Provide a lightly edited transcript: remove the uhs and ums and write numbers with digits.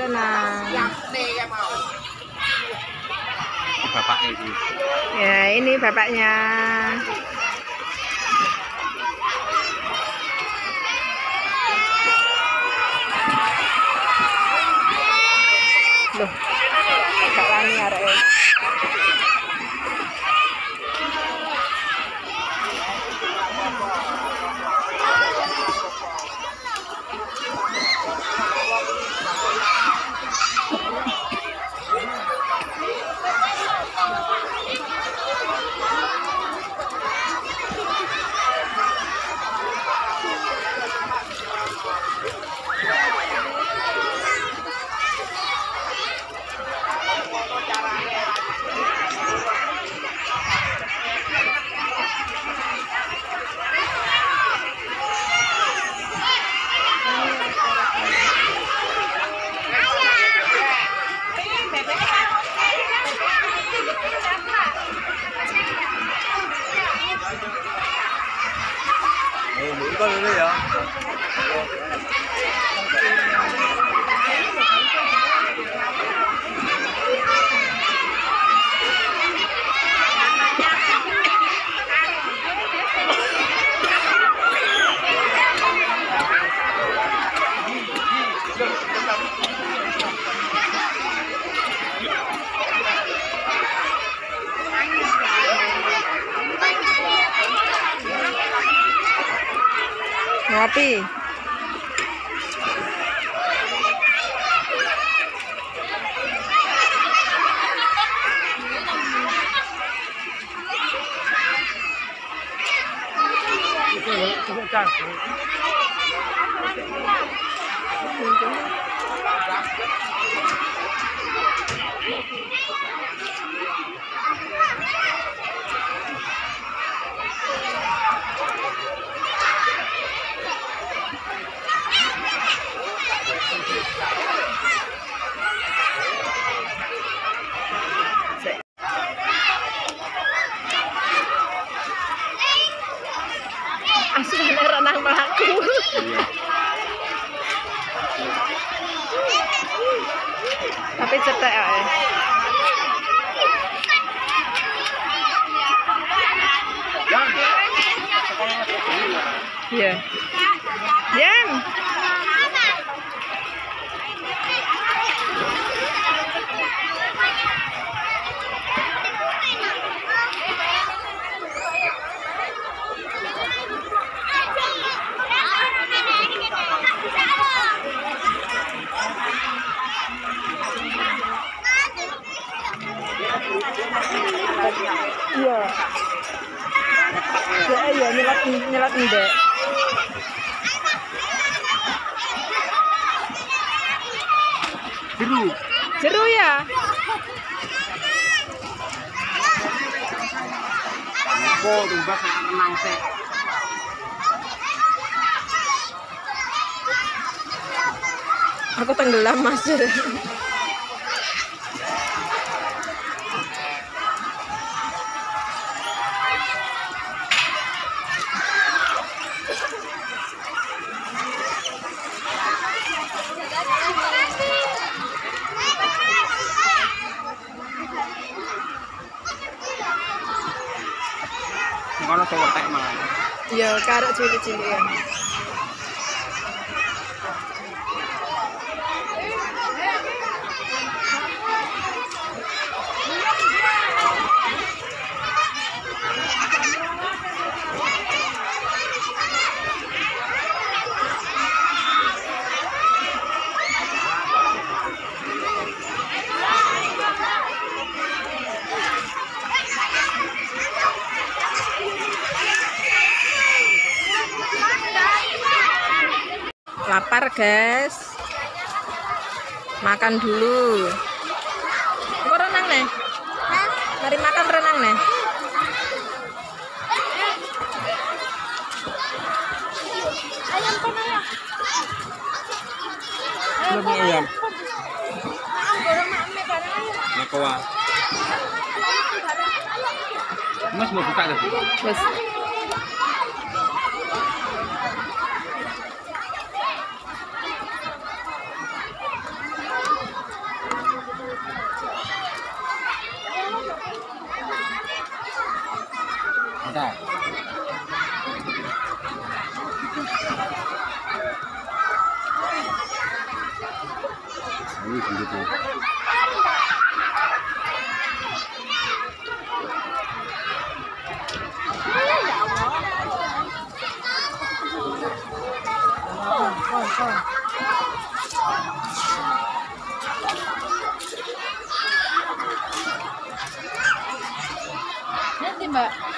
tenang. Bapaknya ini. Ya, ini bapaknya. Loh, gak wani arek. Buka dulu ya. Ngopi. Asli renang pelaku. Tapi cetek ya. Iya. Jan. Iya. Ya, nyelat ndek. Seru ya? Kok tumbas menang sih. Aku tenggelam, Mas. Mana cowok malah. Iya, karek cilik-cilik ya. Lapar guys, makan dulu. Kok renang nih? Mari makan renang nih. Ayam kan ayam. Belum ayam. Makoa. Mas mau buka tadi? Mas. Ini begitu. Nanti Mbak.